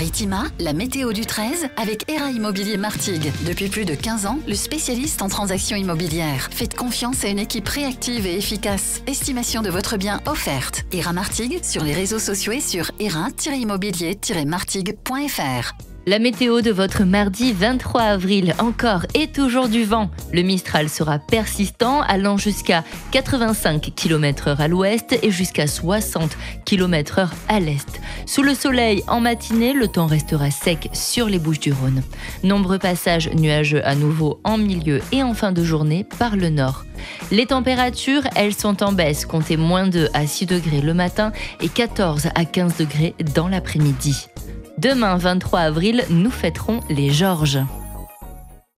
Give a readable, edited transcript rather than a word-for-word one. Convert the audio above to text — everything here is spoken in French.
Maritima, la météo du 13 avec ERA Immobilier Martigues. Depuis plus de 15 ans, le spécialiste en transactions immobilières. Faites confiance à une équipe réactive et efficace. Estimation de votre bien offerte. ERA Martigues sur les réseaux sociaux et sur era-immobilier-martigues.fr. La météo de votre mardi 23 avril, encore et toujours du vent. Le Mistral sera persistant, allant jusqu'à 85 km/h à l'ouest et jusqu'à 60 km/h à l'est. Sous le soleil, en matinée, le temps restera sec sur les Bouches-du-Rhône. Nombreux passages nuageux à nouveau en milieu et en fin de journée par le nord. Les températures, elles sont en baisse, comptez -2 à 6 degrés le matin et 14 à 15 degrés dans l'après-midi. Demain, 23 avril, nous fêterons les Georges.